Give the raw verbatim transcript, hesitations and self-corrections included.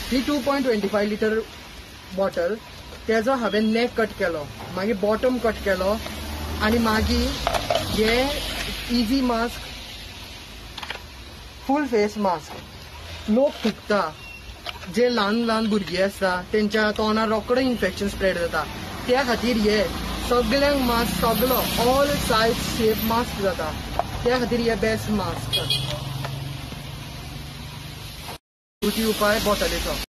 ही two point twenty five litre bottle तेजो हांवें neck cut केलो, मागीर बॉटम कट केलो आनी मागीर हे easy mask full face mask लोक थुकता, जे ल्हान ल्हान भुरगीं आसता तेंच्या तोंडार रोकडो इन्फेक्शन स्प्रेड जाता, त्या खातीर हे सगळ्यांक मास्क सगळो ऑल सायज शेप मास्क जाता, त्या खातीर हे बेस्ट मास्क. कृती उपाय बॉटलीचो.